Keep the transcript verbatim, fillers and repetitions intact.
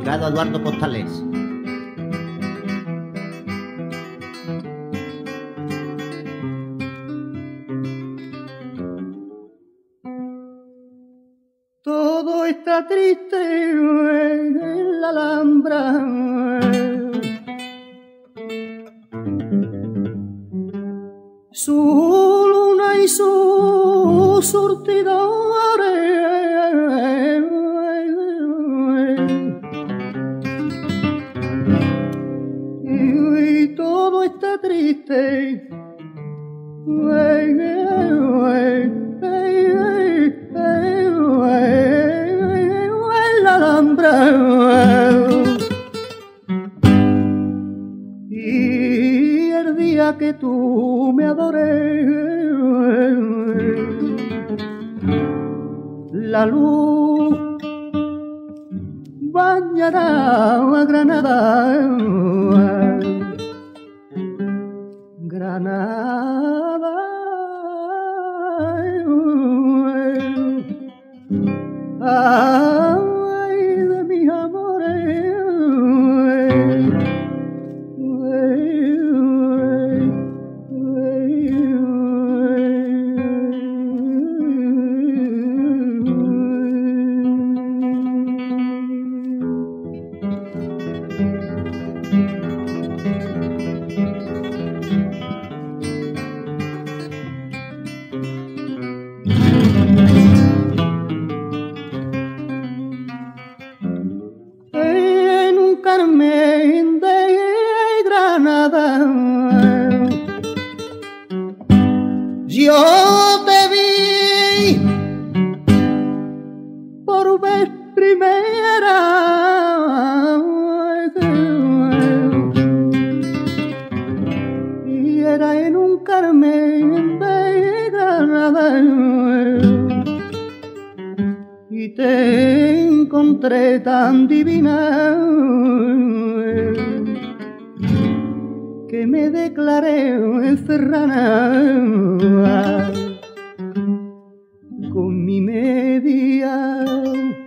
dedicado a Eduardo Postales. Todo está triste en la Alhambra, su luna y sus surtidores, y todo está triste en la Alhambra. Y el día que tú me adoré, la luz bañará a Granada, Granada. Ay, de mis amores, en un Carmen de Granada yo te vi por vez primera, y era en un Carmen de Granada, y te encontré tan divina que me declaré serrana con mi media